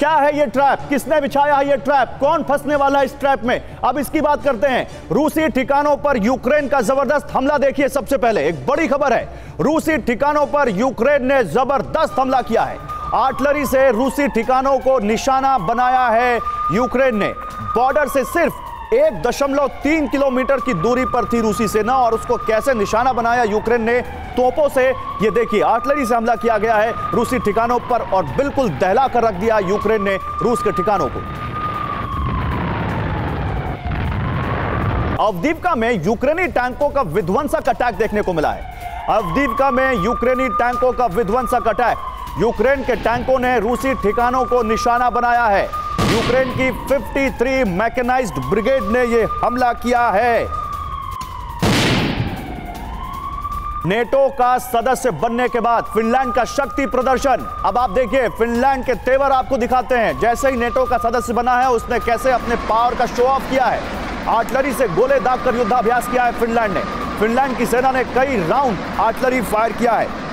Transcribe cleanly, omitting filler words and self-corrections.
क्या है ये ट्रैप, किसने बिछाया है ये ट्रैप, कौन फंसने वाला है इस ट्रैप में, अब इसकी बात करते हैं। रूसी ठिकानों पर यूक्रेन का जबरदस्त हमला देखिए। सबसे पहले एक बड़ी खबर है, रूसी ठिकानों पर यूक्रेन ने जबरदस्त हमला किया है। आर्टिलरी से रूसी ठिकानों को निशाना बनाया है यूक्रेन ने। बॉर्डर से सिर्फ 1.3 किलोमीटर की दूरी पर थी रूसी सेना और उसको कैसे निशाना बनाया यूक्रेन ने तोपों से। ये देखिए, आर्टिलरी से हमला किया गया है रूसी ठिकानों पर और बिल्कुल दहला कर रख दिया यूक्रेन ने रूस के ठिकानों को। अवदीवका में यूक्रेनी टैंकों का विध्वंसक अटैक देखने को मिला है। अवदीवका में यूक्रेनी टैंकों का विध्वंसक अटैक, यूक्रेन के टैंकों ने रूसी ठिकानों को निशाना बनाया है। यूक्रेन की 53 मैकेनाइज्ड ब्रिगेड ने यह हमला किया है। नेटो का सदस्य बनने के बाद फिनलैंड का शक्ति प्रदर्शन। अब आप देखिए, फिनलैंड के तेवर आपको दिखाते हैं। जैसे ही नेटो का सदस्य बना है, उसने कैसे अपने पावर का शो ऑफ किया है। आर्टिलरी से गोले दागकर युद्धाभ्यास किया है फिनलैंड ने। फिनलैंड की सेना ने कई राउंड आर्टिलरी फायर किया है।